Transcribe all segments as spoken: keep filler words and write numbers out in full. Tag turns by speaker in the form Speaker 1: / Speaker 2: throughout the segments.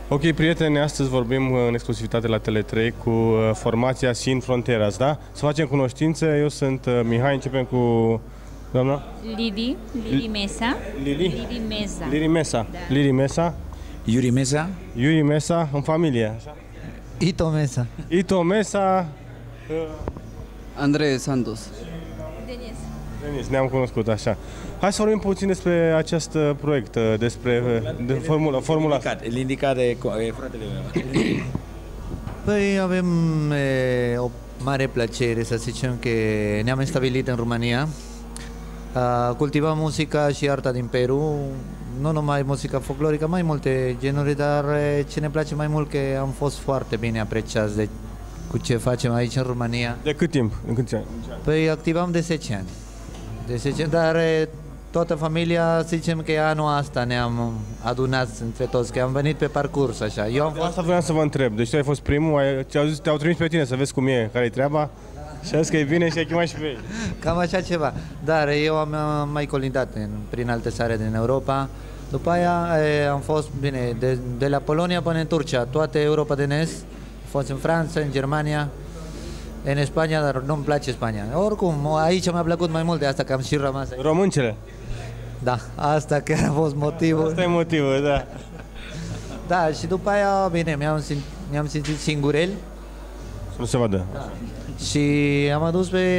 Speaker 1: Ok, prieteni, astăzi vorbim în exclusivitate la Tele trei cu formația Sin Fronteras, da? Să facem cunoștință, eu sunt Mihai, începem cu doamna?
Speaker 2: Lili, Lili Mesa.
Speaker 1: Lili?
Speaker 2: Lili Mesa.
Speaker 1: Lili Mesa.
Speaker 2: Da.
Speaker 1: Lili Mesa.
Speaker 3: Yuri Mesa.
Speaker 1: Yuri Mesa, în familie, așa?
Speaker 4: Ito Mesa.
Speaker 1: Ito Mesa.
Speaker 5: Andrei Santos.
Speaker 2: Denis.
Speaker 1: Denis, ne-am cunoscut, așa. Hai să vorbim puțin despre acest proiect, despre de formula, formula asta.
Speaker 3: Îl indica de e fratele meu.
Speaker 4: Păi avem e, o mare plăcere să zicem că ne-am stabilit în România. Uh, cultivăm muzica și arta din Peru, nu numai muzica folclorică, mai multe genuri, dar e, ce ne place mai mult că am fost foarte bine apreciați de cu ce facem aici în România.
Speaker 1: De cât timp? În câți ani?
Speaker 4: Păi activăm de zece ani. De zece ani, dar e, toată familia, zicem că anul ăsta ne-am adunat între toți, că am venit pe parcurs, așa. Eu am fost...
Speaker 1: Asta vreau să vă întreb. Deci tu ai fost primul, ai, te-au, zis, te-au trimis pe tine să vezi cum e, care-i treaba, și a zis că e bine și ai chemat și pe ei.
Speaker 4: Cam așa ceva. Dar eu am mai colindat în, prin alte țări din Europa. După aia e, am fost, bine, de, de la Polonia până în Turcia, toată Europa de Est. Am fost în Franța, în Germania, în Spania, dar nu-mi place Spania. Oricum, aici mi-a plăcut mai mult, de asta că am și rămas aici.
Speaker 1: Româncele.
Speaker 4: Da, asta chiar a fost motivul.
Speaker 1: Asta e motivul, da.
Speaker 4: Da, și după aia, bine, mi-am simțit, mi-am simțit singurel.
Speaker 1: Să nu se vadă.
Speaker 4: Da. Și am adus pe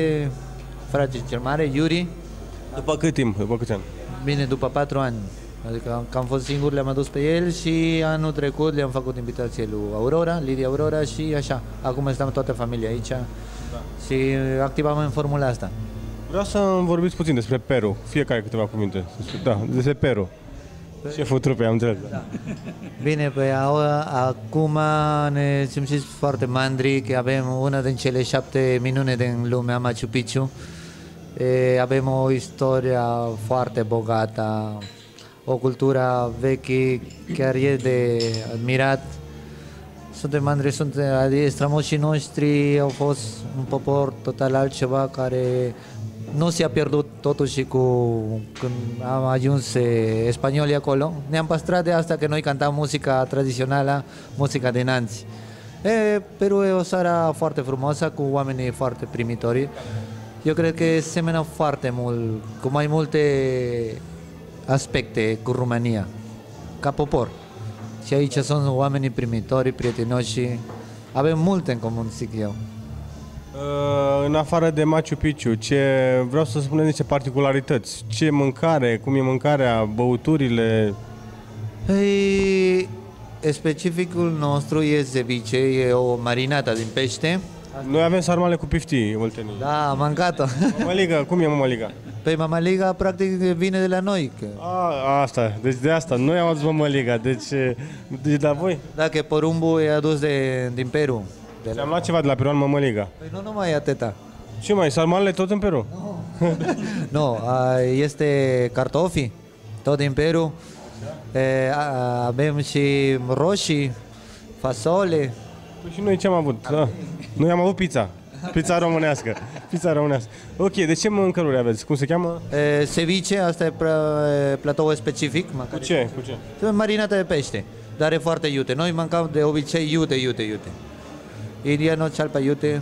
Speaker 4: frate cel mare, Yuri.
Speaker 1: După cât timp? După câți ani?
Speaker 4: Bine, după patru ani. Adică că am fost singur, le-am adus pe el și anul trecut le-am făcut invitație lui Aurora, Lidia Aurora și așa. Acum stăm toată familia aici, da. Și activăm în formula asta.
Speaker 1: Vreau să vorbiți puțin despre Peru, fiecare câteva cuvinte. Da, despre Peru. Șeful trupei, am înțeles.
Speaker 4: Da. Bine, păi acum ne simțim foarte mândri că avem una din cele șapte minune din lumea, Machu Picchu. E, avem o istorie foarte bogată, o cultură veche, chiar e de admirat. Suntem mândri, sunt strămoșii noștri, au fost un popor total altceva care nu s-a pierdut totuși cu când am ajuns spaniolii acolo. Ne-am păstrat de asta că noi cantam muzica tradițională, muzica din anți. E, Peru e o țară foarte frumoasă, cu oamenii foarte primitori. Eu cred că seamănă foarte mult, cu mai multe aspecte cu România, ca popor. Și aici sunt oamenii primitori, prietenoși. Avem multe în comun, zic eu.
Speaker 1: Uh, în afară de Machu Picchu, ce, vreau să spunem niște particularități. Ce mâncare, cum e mâncarea, băuturile?
Speaker 4: Păi, specificul nostru e ceviche, e o marinată din pește.
Speaker 1: Noi avem sarmale cu piftii, Oltenii.
Speaker 4: Da, am mâncat-o.
Speaker 1: Mămăliga, cum e mămăliga?
Speaker 4: Păi mămăliga practic vine de la noi. Că...
Speaker 1: A, asta, deci de asta, noi am adus mămăliga, deci, deci de la voi?
Speaker 4: Da, că porumbul e adus de, din Peru. De
Speaker 1: la... Am luat ceva de la peruan, mămăliga.
Speaker 4: Păi nu numai atâta.
Speaker 1: Ce mai, sarmalele tot în Peru?
Speaker 4: Nu, no, este cartofi, tot din Peru. E, a, avem și roșii, fasole.
Speaker 1: Păi și noi ce am avut? Da. Noi am avut pizza. Pizza românească. Pizza românească. Ok, de ce mâncăruri aveți? Cum se cheamă?
Speaker 4: E, ceviche, asta e platou specific.
Speaker 1: Cu ce? Cu ce?
Speaker 4: Marinată de pește, dar e foarte iute. Noi mâncăm de obicei iute, iute, iute. Indiano, cealpa iute.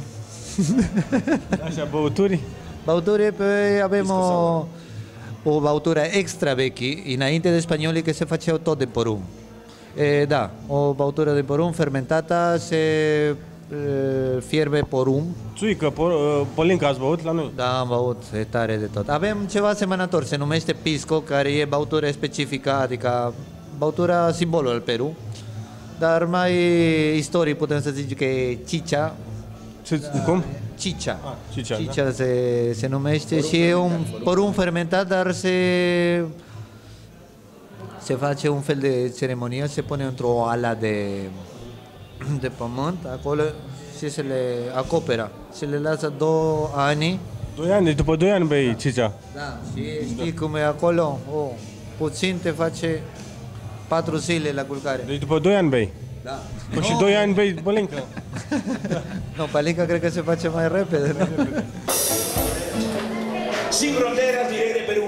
Speaker 1: Așa, băuturi?
Speaker 4: Băuturi, pe, avem o, o băutură extra veche, înainte de spaniolii, că se făceau tot de porumb. E, da, o băutură de porumb fermentată, se e, fierbe porumb.
Speaker 1: Țuică, por, pălincă ați băut la noi?
Speaker 4: Da, am băut, e tare de tot. Avem ceva asemănător, se numește pisco, care e băutură specifică, adică băutura simbolul al Peru. Dar mai istoric putem să zic că e chicha.
Speaker 1: Ce, cum?
Speaker 4: Chicha.
Speaker 1: Ah, chicha,
Speaker 4: chicha
Speaker 1: da?
Speaker 4: se, se numește porumb și e un porumb fermentat, dar se se face un fel de ceremonie, se pune într-o ala de de pământ acolo și se le acoperă. Se le lasă două ani.
Speaker 1: Doi ani, deci după doi ani bei chicha.
Speaker 4: Da, și știi da. Cum e acolo? Oh, puțin te face patru zile la culcare.
Speaker 1: Deci după doi ani bei?
Speaker 4: Da.
Speaker 1: Păi și doi ani bei pălincă?
Speaker 4: Nu, pălincă cred că se face mai repede.
Speaker 6: Sin Fronteras, direct de Perú.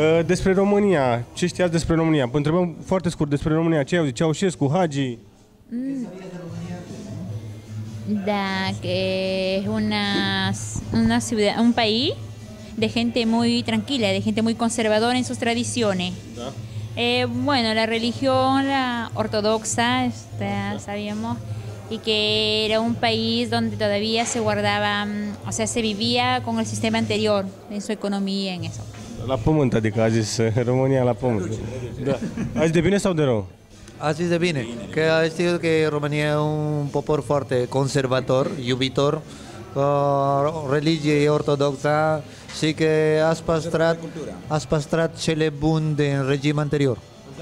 Speaker 1: Uh, despre România, ce știați despre România? Vă întrebăm foarte scurt despre România. Ce auzit? Ceaușescu, Hagi?
Speaker 2: Mm. Da, que es una, una ciudad, un país de gente muy tranquila, de gente muy conservadora en sus tradiciones.
Speaker 1: Da.
Speaker 2: Eh, bueno, la religión la ortodoxa, este, sabíamos, y que era un país donde todavía se guardaba, o sea, se vivía con el sistema anterior en su economía, en eso.
Speaker 1: La pământ, adică a zis România la pământ. Da. A zis de bine sau de rău?
Speaker 4: A zis de bine, că știu că România e un popor foarte conservator, iubitor, uh, religie ortodoxă și că a păstrat, a păstrat cele bune din regim anterior.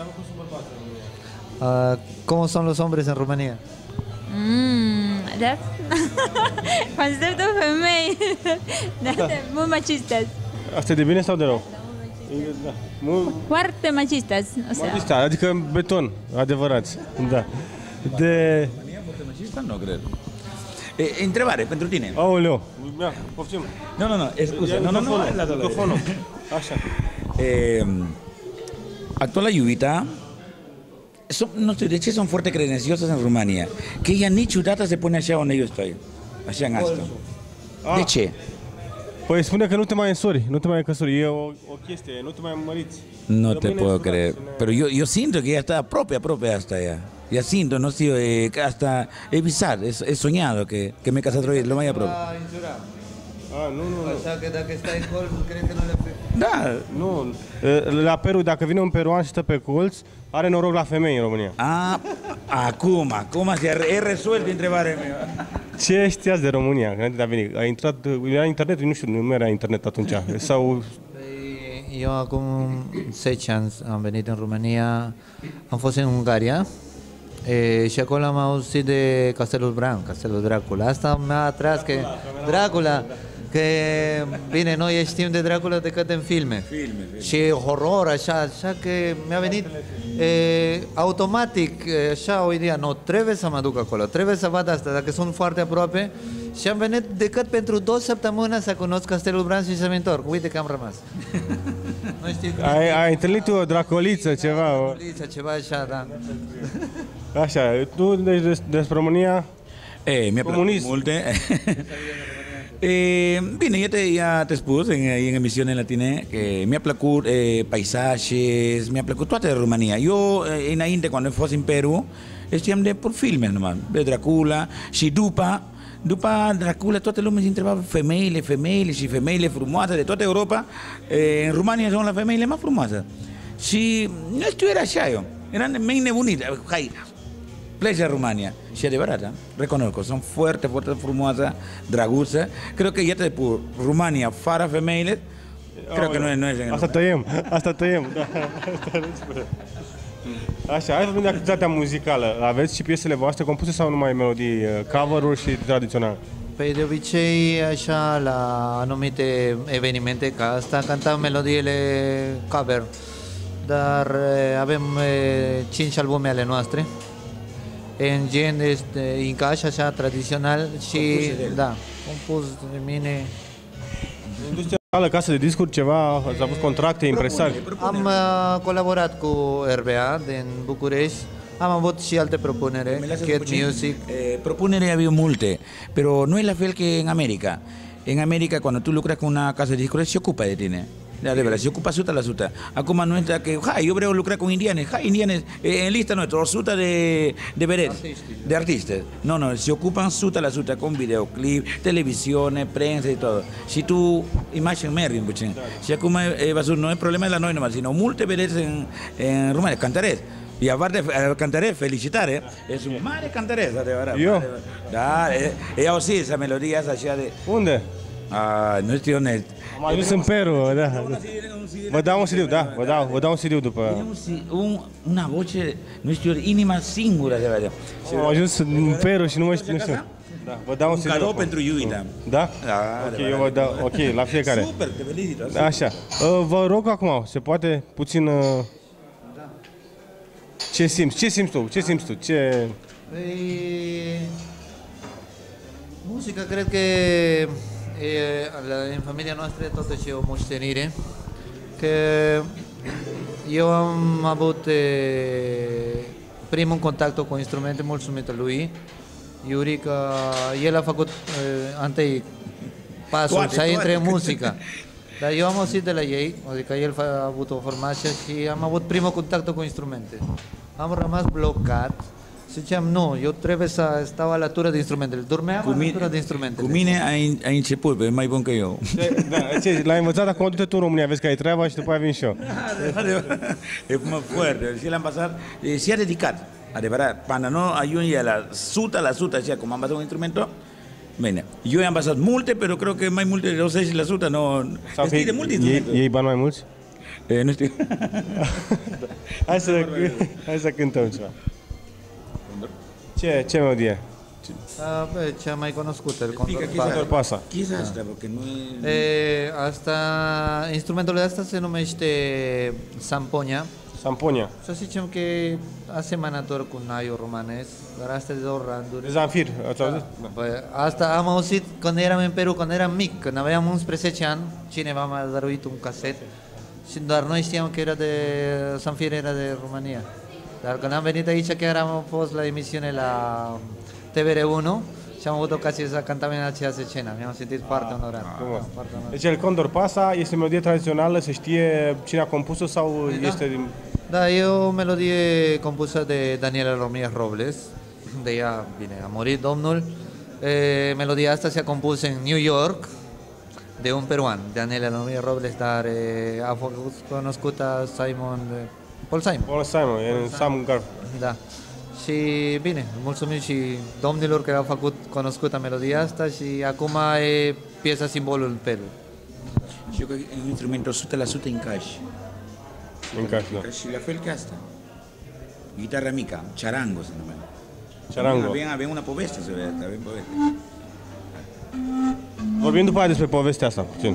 Speaker 4: Uh, cum sunt los hombres în România?
Speaker 2: Mm, that's concepto femei, that's muy machistas,
Speaker 1: Asta e de bine sau de rău? Da. Mult
Speaker 2: fuerte machistas, o sea.
Speaker 1: machista, adică beton, adevărați. Da. De...
Speaker 3: Machista nu cred. E, întrebare pentru tine.
Speaker 1: Aoleu. Da, poftim.
Speaker 3: Nu, nu, nu, scuze. Nu, nu, nu, la
Speaker 1: microfonul. Așa.
Speaker 3: Eh, actuala iubita, son, no sé de ce son foarte creenciosas en Rumania, que ella niciodată se pune așa unde eu stoi, așa în asta. De ce?
Speaker 1: Păi spune că nu te mai însori, nu te mai căsori, e o, o chestie, nu te mai măriți.
Speaker 3: No te
Speaker 1: Rămâne
Speaker 3: puedo
Speaker 1: însurați
Speaker 3: creer,
Speaker 1: în-
Speaker 3: pero yo, yo siento que ella está apropiada, apropiada hasta ella. Ya siento, no sé, eh, que hasta es bizarro, es, es soñado que, que me casa otra vez, lo más propio.
Speaker 1: A, nu, nu, nu.
Speaker 4: Așa că dacă stai în colț, cred că nu le prind.
Speaker 3: Da.
Speaker 1: Nu, la Peru, dacă vine un peruan și stă pe colț, are noroc la femei în România.
Speaker 3: Ah, acum, acum se he resuelto întrebarea mea.
Speaker 1: Ce știați de România? Că înainte de a veni, a intrat, era internet, nu știu, nu era internet atunci. Sau...
Speaker 4: Păi, eu acum zece ani am venit în România, am fost în Ungaria e, și acolo am auzit de Castelul Bran, Castelul Dracula. Asta mi-a atras că Dracula, că bine, noi știm de Dracula decât în filme.
Speaker 3: Filme, filme.
Speaker 4: Și horror, așa, așa că mi-a venit e, automatic, e, așa o idee, nu, trebuie să mă duc acolo, trebuie să văd asta, dacă sunt foarte aproape. Și am venit decât pentru două săptămâni să cunosc Castelul Bran și să mă întorc. Uite că am rămas. Nu știu cum.
Speaker 1: Ai, ai întâlnit o dracoliță, ceva? O...
Speaker 4: Polița, ceva așa, da.
Speaker 1: Așa, tu deci des, despre România?
Speaker 3: Eh, mi-a plăcut
Speaker 1: Comunism.
Speaker 3: multe. eh, bine, ya te, ya te spus en, en emisiunea latine que mi-a plăcut eh, paisajes, mi-a plăcut toată România. Eu, eh, înainte, când am fost în Peru, știam de por filme numai, de Dracula și după, după Dracula toată lumea se întreba femeile, femeile și femeile frumoase de toată Europa. Eh, în România sunt la femeile mai frumoase. Și nu știu, era așa eu. Eran mai nebunite. Hai, pleci în România. Și adevărat, recunosc, sunt foarte, foarte frumoase, drăguțe. Cred că, iată, pe România, fără femeile, cred că nu e, nu e
Speaker 1: Asta tăiem, asta tăiem. Da. Așa, hai să vedem de activitatea muzicală. Aveți și piesele voastre compuse sau numai melodii, cover-uri și tradițional?
Speaker 4: Păi de obicei, așa, la anumite evenimente ca asta, cântam melodiile cover. Dar e, avem e, cinci albume ale noastre. În gen este incaș, așa, tradițional și, da, compus de mine.
Speaker 1: Industria casă de discuri, ceva, ați avut contracte, impresari?
Speaker 4: Am uh, colaborat cu R B A din București, am avut și alte propunere, Cat Music.
Speaker 3: Eh, propunere ha habido multe, pero no es la fel que en América. En América, cuando tú lucras con una casa de discos, se ocupa de ti. La verdad, se ocupa suta la suta. Acum no está que, ja, yo creo lucrar con indianes, ja, indianes, eh, en lista nuestro, suta de, de veredas, de artistas. No, no, se ocupan suta la suta con videoclip, televisiones, prensa y todo. Si tú, imagen Merrin, puchen. Si acum eh, basur, no es problema de la noi nomás, sino multe veredas en, en Rumania, cantarés. Y aparte, eh, cantaré, felicitare, es un mare cantarés, de verdad.
Speaker 1: Yo.
Speaker 3: Mare, da, eh, ella sí, esa melodía, esa allá de...
Speaker 1: Unde?
Speaker 3: Ah, nu știu unde.
Speaker 1: Am ajuns în Peru, da. Vă dau un C D, da, vă dau, vă dau un C D după...
Speaker 3: Un, una voce, nu știu, inima singură, de verdad.
Speaker 1: Am ajuns în Peru și nu mă știu, nu știu. Da, vă dau un
Speaker 3: Un
Speaker 1: C D.
Speaker 3: cadou pentru iubita.
Speaker 1: Da?
Speaker 3: Da,
Speaker 1: Ok,
Speaker 3: de
Speaker 1: eu vă dau, ok, la fiecare.
Speaker 3: Super, te felicito.
Speaker 1: Așa, uh, vă rog acum, se poate puțin... Uh, ce simți? Ce simți tu? Ce simți tu? Ce...
Speaker 4: Păi, muzica cred că e, la, în familia noastră totuși e o moștenire. Că eu am avut e, primul contact cu instrumente mulțumită lui, Iuri, că el a făcut e, întâi pasul
Speaker 3: Toate,
Speaker 4: să intre în
Speaker 3: toate.
Speaker 4: muzică. Dar eu am auzit de la ei, adică el a avut o formație și am avut primul contact cu instrumente. Am rămas blocat. Ziceam, nu, eu trebuie să stau alături de instrumentele. Dormeam
Speaker 3: Cu
Speaker 4: alături
Speaker 3: mine,
Speaker 4: de instrumentele.
Speaker 3: cu mine ai, ai început, pe mai bun că eu.
Speaker 1: Da, ce, l-ai învățat, acum du-te tu în România, vezi că ai treaba și după aia vin și eu.
Speaker 3: E mă foarte. Și l-am pasat, e, și-a dedicat, adevărat. Până nu ajunge la o sută la sută, așa cum am pasat un instrument, bine. Eu i-am pasat multe, pero cred că mai multe, de optzeci la sută, nu...
Speaker 1: Sau că
Speaker 3: Știi de multe
Speaker 1: iei,
Speaker 3: instrumente.
Speaker 1: iei bani mai mulți?
Speaker 3: E, nu știu.
Speaker 1: Hai să, hai să cântăm ceva. Ce, ce melodie?
Speaker 4: A, bă, cea mai cunoscută, el
Speaker 3: Explica
Speaker 4: Condor
Speaker 3: ce
Speaker 1: Condor
Speaker 4: Pasa.
Speaker 1: Pasa.
Speaker 3: Ce e asta, că nu e...
Speaker 4: E, asta, instrumentul ăsta se numește samponia.
Speaker 1: Samponia.
Speaker 4: Să zicem că e asemănător cu naiul romanesc, dar asta e de două randuri.
Speaker 1: De Zamfir, ați auzit? Da.
Speaker 4: Bă, asta am auzit când eram în Peru, când eram mic, când aveam unsprezece ani, cineva m-a dăruit un caset și doar noi știam că era de Zamfir, era de România. Dar când am venit aici, chiar am fost la emisiune la T V R unu și am avut ocazia să cântăm în aceeași scenă. Mi-am simțit foarte onorat.
Speaker 1: Frumos.
Speaker 4: Foarte onorat.
Speaker 1: Deci el Condor Pasa este o melodie tradițională, se știe cine a compus-o sau
Speaker 4: Da.
Speaker 1: este din...
Speaker 4: Da, e o melodie compusă de Daniela Romía Robles, de ea, bine, a murit domnul. E, melodia asta s-a compus în New York de un peruan, Daniela Romía Robles, dar e, a fost cunoscută Simon, Paul Simon.
Speaker 1: Paul Simon, e în Sam Garf.
Speaker 4: Da. Și bine, mulțumim și domnilor care au făcut cunoscută melodia asta și acum e piesa simbolul în Peru.
Speaker 3: Și eu că e un instrument o sută la sută în caș.
Speaker 1: În caș, da.
Speaker 3: Și la fel că asta. Guitarra mica, charango se numește.
Speaker 1: Charango.
Speaker 3: Avem, avem una poveste sobre asta, avem poveste.
Speaker 1: Vorbim după aia despre povestea asta, puțin.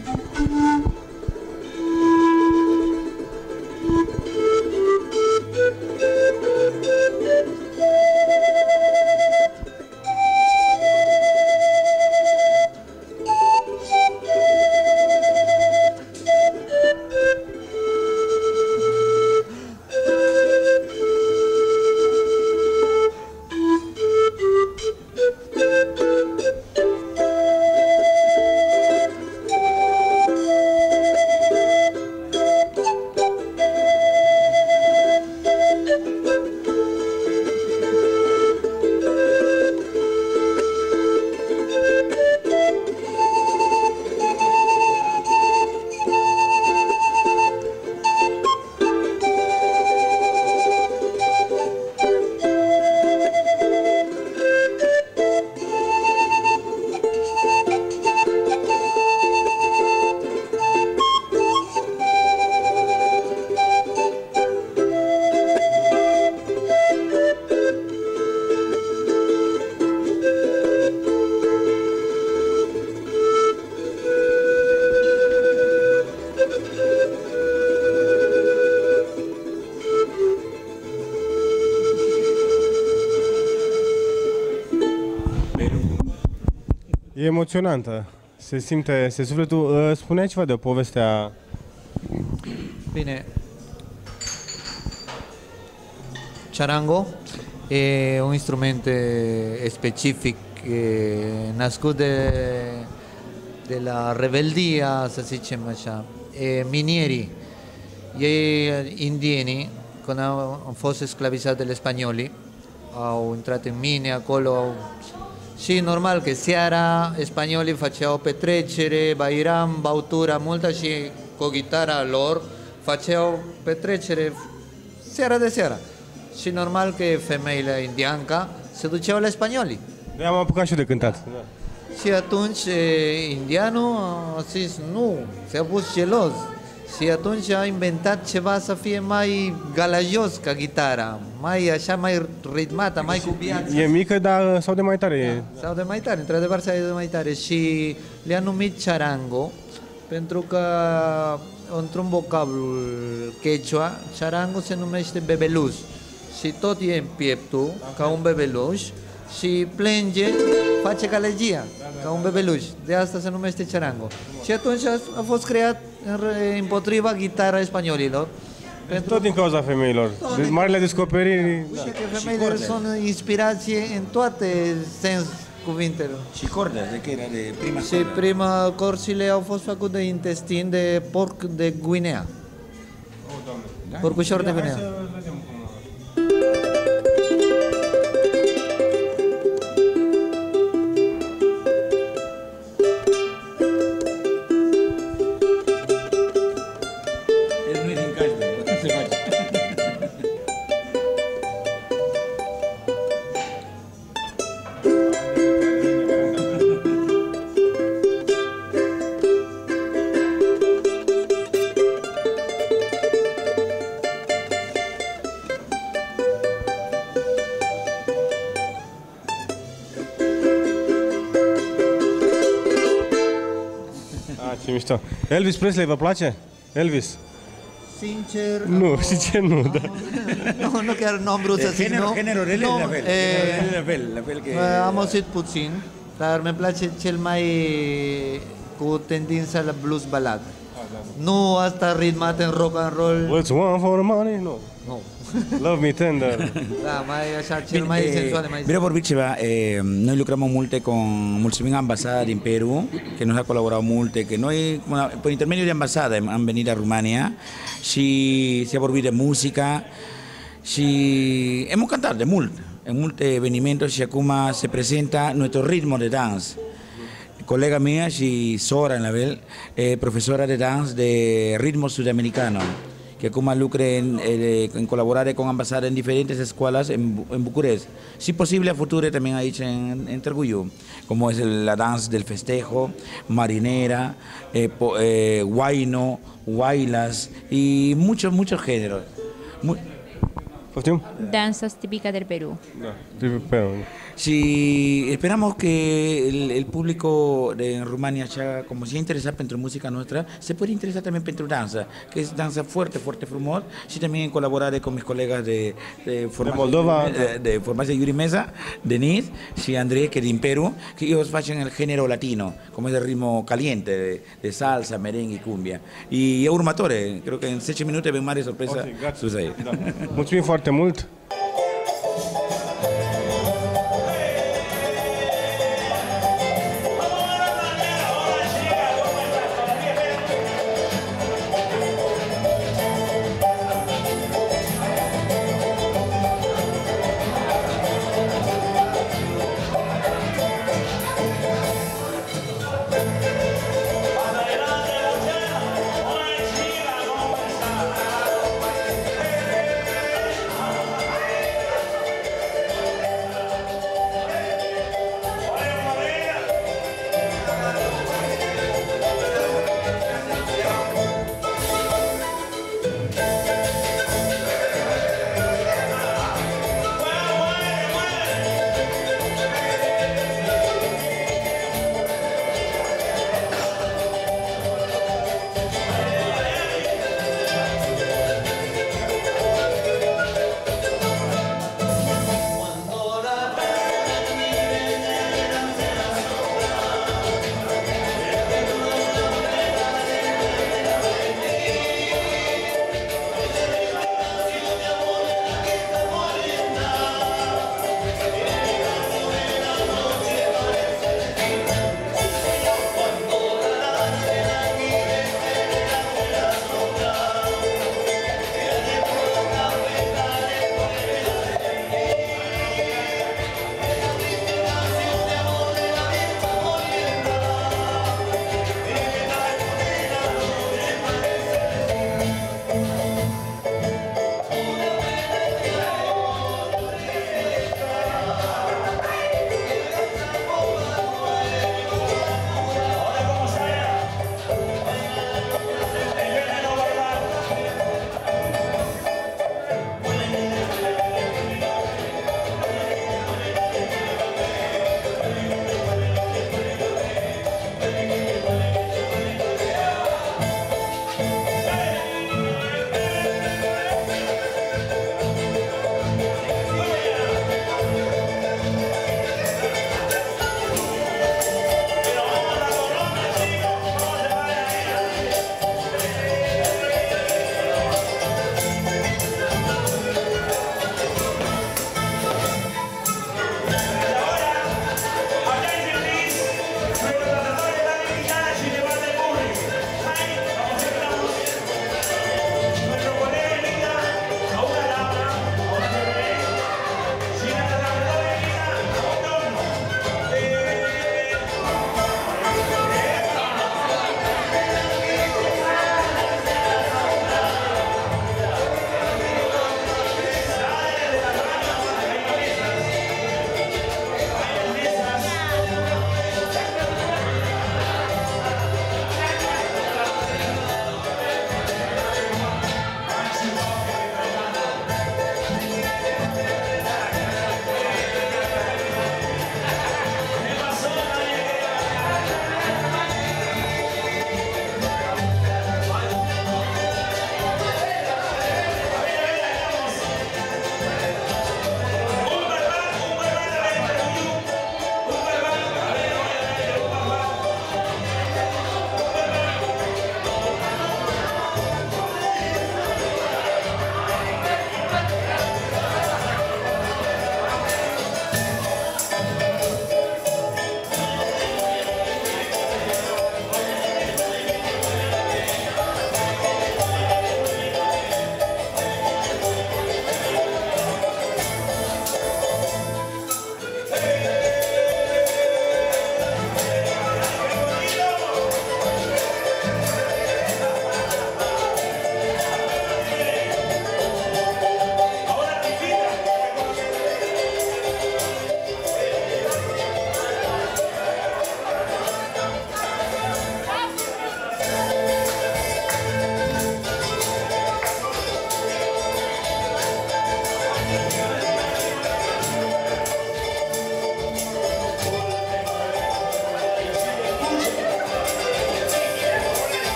Speaker 1: E emoționantă. Se simte, se sufletul. Spunea ceva de povestea.
Speaker 4: Bine. Charango e un instrument eh, specific eh, născut de, de la rebeldia, să zicem așa. E, minierii, ei indienii, când au, au fost sclavizați de spanioli, au intrat în mine acolo, au, și normal că seara spaniolii făceau petrecere, bairam, bautura multă și cu gitara lor făceau petrecere seara de seara. Și normal că femeile indianca se duceau la spanioli.
Speaker 1: De am apucat și eu de cântat. Da.
Speaker 4: Și atunci e, indianul a zis nu, s-a pus gelos. Și atunci a inventat ceva să fie mai galajos ca gitara, mai așa, mai ritmată, mai cu viață.
Speaker 1: E mică, dar sau de mai tare.
Speaker 4: Da, sau de mai tare, într-adevăr sau de mai tare. Și le-a numit charango, pentru că într-un vocablu quechua, charango se numește bebeluș. Și tot e în pieptul, ca un bebeluș, și plânge, face galegia. ca un bebeluș. De asta se numește charango. Și atunci a, a fost creat în, împotriva gitara spaniolilor.
Speaker 1: Pentru... Tot din cauza femeilor. Deci, marile descoperiri...
Speaker 4: Da. Și că femeile sunt inspirație în toate sens cuvintelor.
Speaker 3: Și cordas, de că era de prima
Speaker 4: Și prima corțile au fost făcute de intestin de porc de Guinea.
Speaker 1: Oh, Doamne.
Speaker 3: Da?
Speaker 4: Porcușor de Guinea.
Speaker 3: El nu e din Caș, nu se face.
Speaker 1: Ah, ce mișto. Elvis Presley, vă place? Elvis?
Speaker 4: Sincer...
Speaker 1: Nu, sincer nu, da.
Speaker 4: Nu, nu chiar nu am vrut să zic,
Speaker 3: Género,
Speaker 4: nu.
Speaker 3: género, él es
Speaker 4: Nu,
Speaker 3: la fel.
Speaker 4: e,
Speaker 3: Género, él es la fel, la fel que...
Speaker 4: am auzit puțin, dar mi place cel mai cu tendința la blues ballad. Nu asta ritmat în rock and roll.
Speaker 1: What's one for money? Nu.
Speaker 4: Nu.
Speaker 1: Love me tender.
Speaker 4: Da, mai așa, cel mai
Speaker 3: Eh,
Speaker 4: sensual, mai
Speaker 3: mira, por Vicheva, eh, noi lucramos multe con mulțumim ambasada din Perú, que nos ha colaborado multe, que noi, bueno, por intermedio de ambasada han venido a Rumania și se ha vorbit de música și hemos cantado de mult, en multe evenimentos și acum se presenta nuestro ritmo de dance. Colega mía și Sora en la Bel, eh, profesora de dance de ritmo sudamericano, que acum lucre en, eh, en colaborar con ambasada en diferentes escuelas en, en Bucarest. Si posible a futuro también aici en, en Târgu, como es el, la danza del festejo, marinera, eh, po, eh, guayno, guaylas y muchos, muchos géneros. Mu
Speaker 1: Poftim?
Speaker 2: Danzas típicas del Perú.
Speaker 1: Da. Pero,
Speaker 3: Si esperamos que el, el público de en Rumania, ya, como se interesa pentru música nuestra, se puede interesar también pentru danza, que es danza fuerte, fuerte, frumos, y también en colaborar con mis colegas de, de, formación,
Speaker 1: Moldova.
Speaker 3: de, de formación Yuri Mesa, Denise y Andrés, que de Perú, que ellos hacen el género latino, como es el ritmo caliente, de, de salsa, merengue y cumbia. Y urmatore, creo que en seis minutos ven mare sorpresa
Speaker 1: Ok, gata.
Speaker 3: sus ahí.
Speaker 1: Da. Mulțumim foarte mult.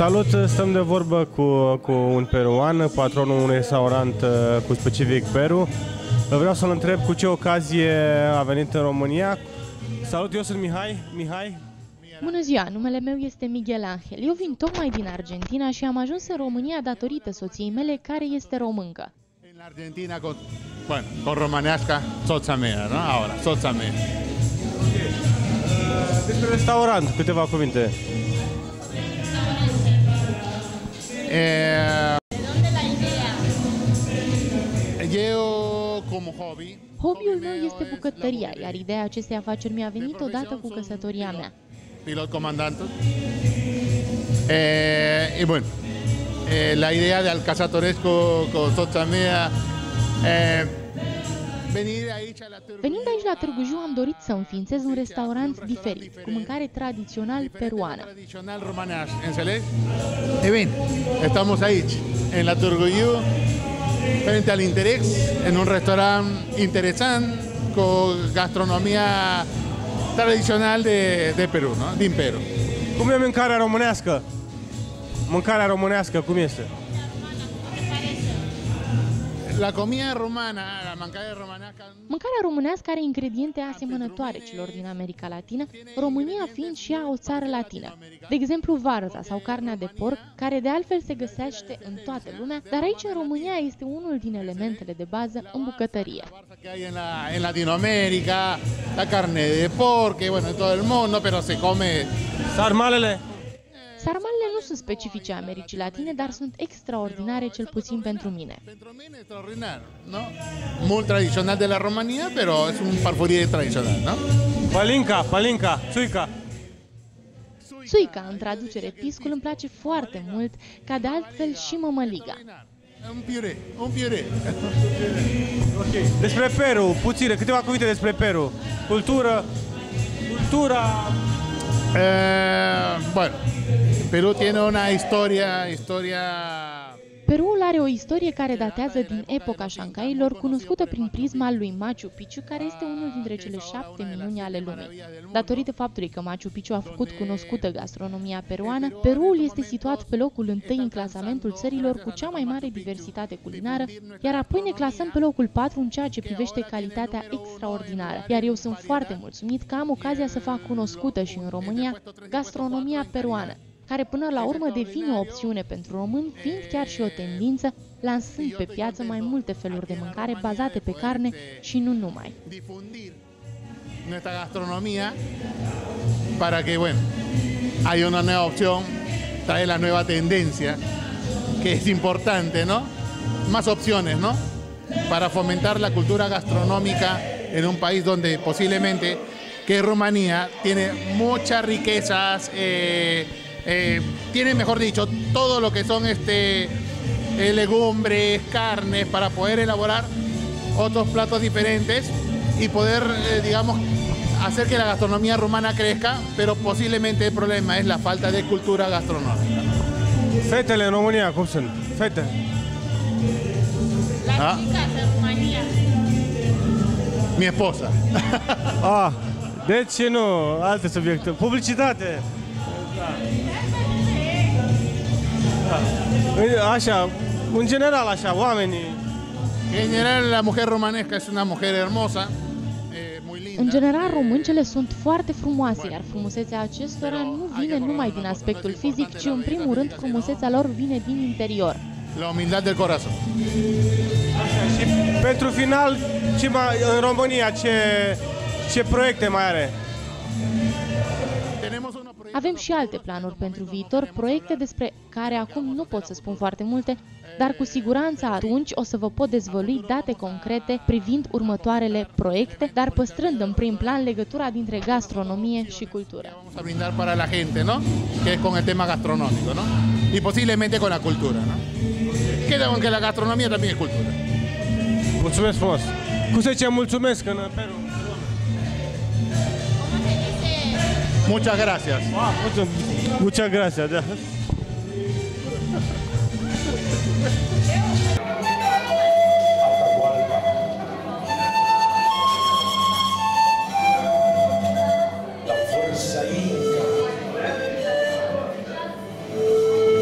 Speaker 1: Salut, stăm de vorbă cu, cu un peruan, patronul unui restaurant cu specific Peru. Vreau să-l întreb cu ce ocazie a venit în România. Salut, eu sunt Mihai. Mihai.
Speaker 5: Bună ziua, numele meu este Miguel Angel. Eu vin tocmai din Argentina și am ajuns în România datorită soției mele, care este româncă.
Speaker 7: În Argentina, con, bueno, con romaneasca, soța mea, nu? Ahora, soța mea.
Speaker 1: Despre restaurant, câteva cuvinte.
Speaker 7: Eh, eu, como hobby...
Speaker 5: Hobby-ul meu este bucătăria, iar ideea acestei afaceri mi-a venit odată cu căsătoria mea.
Speaker 7: Pilot comandante. Eh, y bueno, eh, la idea de Alcazatoresco con soța mea, eh, venir aici la Târgu
Speaker 5: Venind aici la Târgu Jiu, am dorit să înființez un restaurant diferit, cu mâncare tradițional peruană.
Speaker 7: Tradicional romanească, înțelegi? Y bien, estamos aici, en la Târgu Jiu, frente al Interex, en un restaurant interesant, con gastronomía tradicional de, de Peru, ¿no? Din Peru.
Speaker 1: Cum e mâncarea românească? Mâncarea românească, cum este?
Speaker 7: La comida romana, la mâncare romanească...
Speaker 5: Mâncarea românească are ingrediente asemănătoare celor din America Latină, România fiind și ea o țară latină. De exemplu, varza sau carnea de porc, care de altfel se găsește în toată lumea, dar aici în România este unul din elementele de bază în bucătărie.
Speaker 7: En, la, en Latinoamérica, la carne de porc, que bueno, en todo el mundo, pero se come...
Speaker 1: Sarmalele?
Speaker 5: Sarmalele nu sunt specifice Americii Latine, dar sunt extraordinare, cel puțin pentru mine.
Speaker 7: Pentru mine extraordinar, ¿no? Mult tradițional de la România, pero es un farfurie tradițional, ¿no?
Speaker 1: Palinca, palinca, țuica.
Speaker 5: Țuica, în traducere piscul, îmi place foarte mult, ca de altfel și mămăliga.
Speaker 7: Un piure, un piure.
Speaker 1: Okay. Despre Peru, puține, câteva cuvinte despre Peru. Cultură, cultura...
Speaker 7: Eh, bueno, Perú tiene una historia, historia...
Speaker 5: Perul are o istorie care datează din epoca Șancailor, cunoscută prin prisma lui Machu Picchu, care este unul dintre cele șapte minuni ale lumii. Datorită faptului că Machu Picchu a făcut cunoscută gastronomia peruană, Perul este situat pe locul întâi în clasamentul țărilor cu cea mai mare diversitate culinară, iar apoi ne clasăm pe locul patru în ceea ce privește calitatea extraordinară. Iar eu sunt foarte mulțumit că am ocazia să fac cunoscută și în România gastronomia peruană, care până la urmă devine o opțiune pentru români, fiind chiar și o tendință, lansând pe piață mai multe feluri de mâncare bazate pe carne și nu numai.
Speaker 7: Difundir nuestra gastronomía para que, bueno, haya una nueva opción, trae la nueva tendencia, que es importante, ¿no? Más opciones, ¿no? Para fomentar la cultura gastronómica en un país donde posiblemente, que es Rumanía, tiene muchas riquezas, eh, Eh, tiene, mejor dicho, todo lo que son este, eh, legumbres, carnes, para poder elaborar otros platos diferentes y poder, eh, digamos, hacer que la gastronomía rumana crezca, pero posiblemente el problema es la falta de cultura gastronómica.
Speaker 1: Fetele în România, cum sunt? Fete.
Speaker 2: Las chicas de Rumanía.
Speaker 7: Mi esposa.
Speaker 1: Ah, de ce nu? Alte subiecte. Publicitate. Da. Așa, în general așa, oamenii.
Speaker 7: En general la mujer romanesca es una mujer hermosa, eh, muy linda.
Speaker 5: În general, româncele sunt foarte frumoase, iar frumusețea acestora nu vine numai din aspectul fizic, ci în primul rând frumusețea lor vine din interior.
Speaker 7: La humildad del corazón.
Speaker 1: Și pentru final, ce mai, în România, ce, ce proiecte mai are?
Speaker 5: Avem și alte planuri pentru viitor, proiecte despre care acum nu pot să spun foarte multe, dar cu siguranță atunci o să vă pot dezvălui date concrete privind următoarele proiecte, dar păstrând în prim plan legătura dintre gastronomie și cultură.
Speaker 7: Vamos a brindar para la gente, ¿no? Que es con el tema gastronómico, ¿no? Y posiblemente con la cultura, ¿no? Que aunque la gastronomía también es cultura.
Speaker 1: Mulțumesc frumos! Cum se zice mulțumesc în Peru?
Speaker 7: Muchas gracias.
Speaker 1: Ah, muchas, muchas gracias. Da.
Speaker 6: La fuerza inca.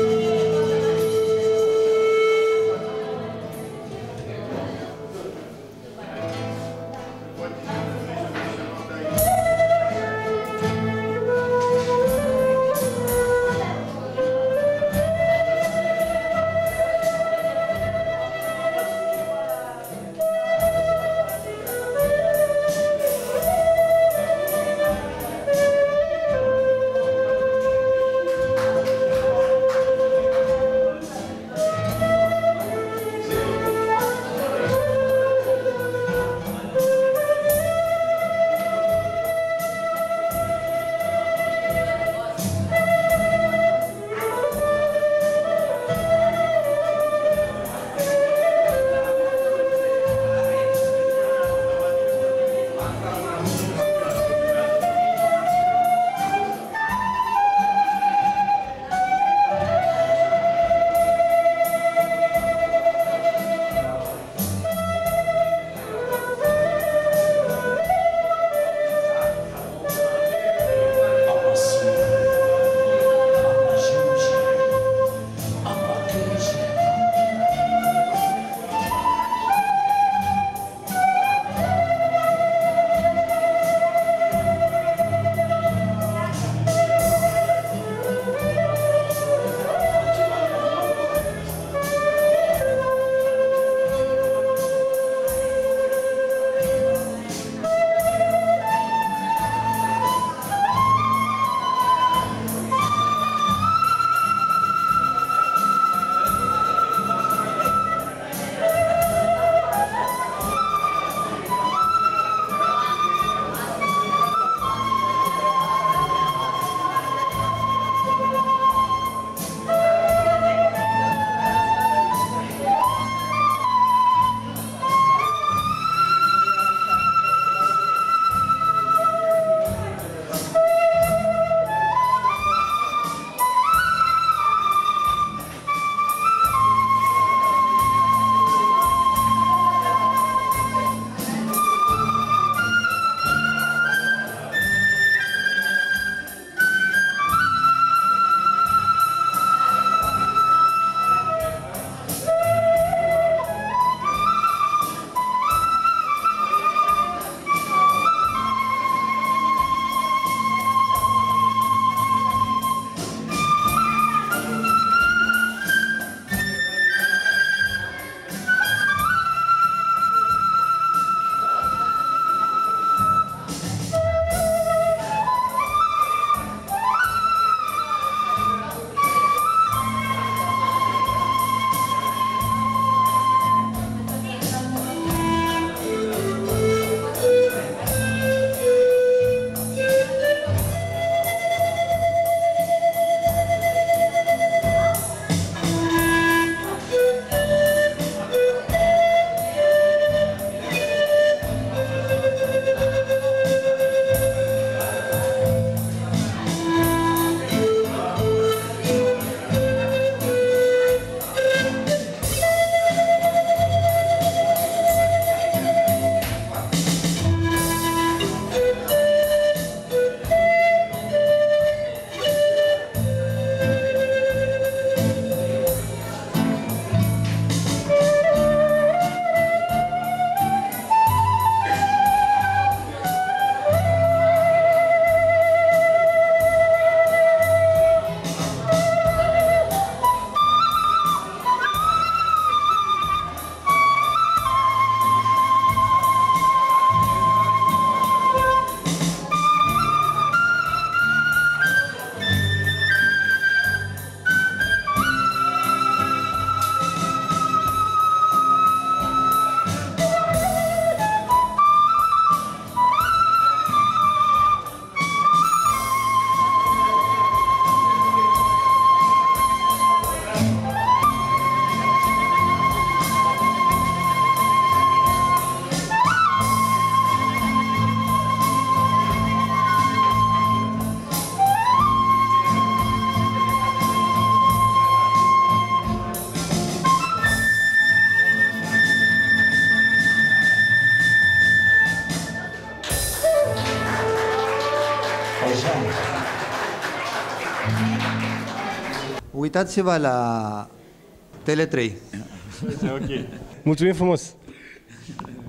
Speaker 4: Uitați-vă la Tele trei.
Speaker 1: Ok. Mulțumim frumos!